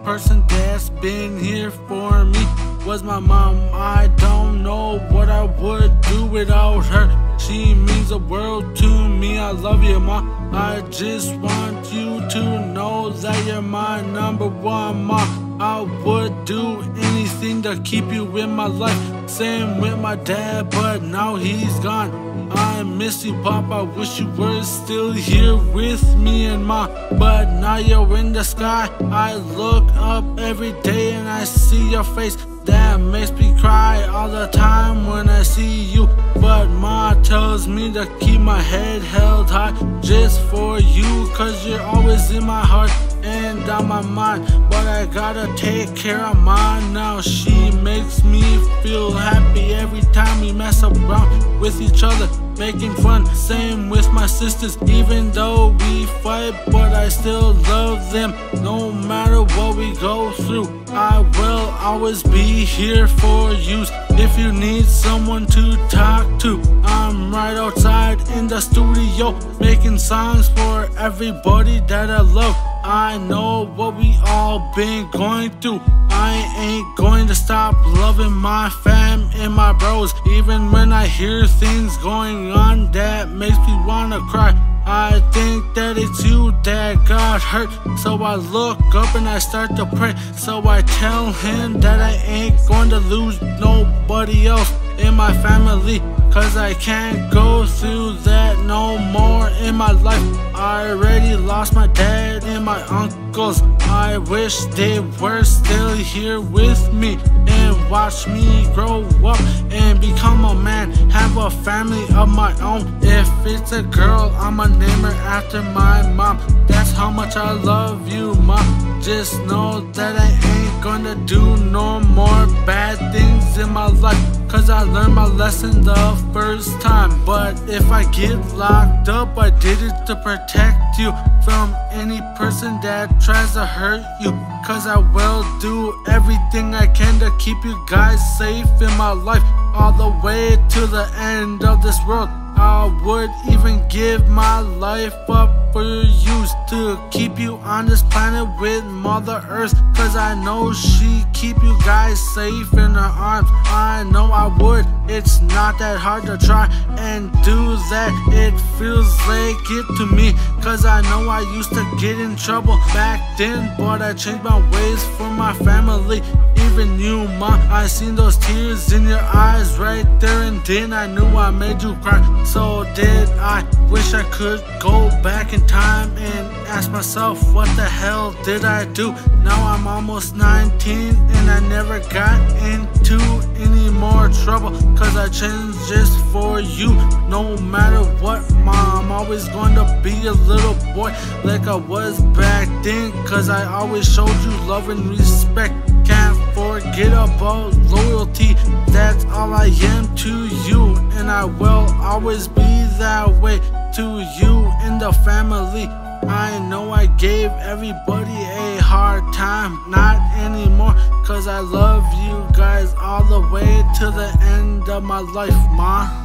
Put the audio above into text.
person that's been here for me was my mom. I don't know what I would do without her. She means the world to me. I love you, Mom. I just want you to know that you're my number one, Mom. I would do anything to keep you in my life. Same with my dad, but now he's gone. I miss you, Pop. I wish you were still here with me and Mom, but now you're in the sky. I look up every day and I see your face. That makes me cry all the time when I see you. But Ma tells me to keep my head held high just for you, cause you're always in my heart and on my mind. But I gotta take care of mine now. She makes me feel happy every time we mess around with each other, making fun. Same with my sisters, even though we fight, but I still love them. No matter what we go through, I will always be here for you. If you need someone to talk to, I'm right outside in the studio, making songs for everybody that I love. I know what we all been going through. I ain't going to stop loving my fam and my bros, even when I hear things going on that makes me wanna cry. I think that it's you that got hurt, so I look up and I start to pray. So I tell him that I ain't going to lose nobody else in my family, cause I can't go through that no more in my life. I already lost my dad and my uncles. I wish they were still here with me and watch me grow up and become a man, have a family of my own. If it's a girl, I'ma name her after my mom. That's how much I love you, Mom. Just know that I ain't gonna do no more bad things in my life, cause I learned my lesson the first time. But if I get locked up, I did it to protect you from any person that tries to hurt you, cause I will do everything I can to keep you guys safe in my life, all the way to the end of this world. I would even give my life up for you, to keep you on this planet with Mother Earth, cause I know she keep you guys safe in her arms. I know I would. It's not that hard to try and do that. It feels like it to me, cause I know I used to get in trouble back then, but I changed my ways for my family. Even you, Mom, I seen those tears in your eyes right there and then. I knew I made you cry, so did I. Wish I could go back in time and ask myself, what the hell did I do? Now I'm almost 19 and I never got into any more trouble, cause I changed just for you. No matter what, Mom, I'm always going to be a little boy like I was back then, cause I always showed you love and respect. Can't forget about loyalty, that's all I am to you, and I will always be that way to you in the family. I know I gave everybody a hard time, not anymore, cause I love you guys all the way to the end of my life, Ma.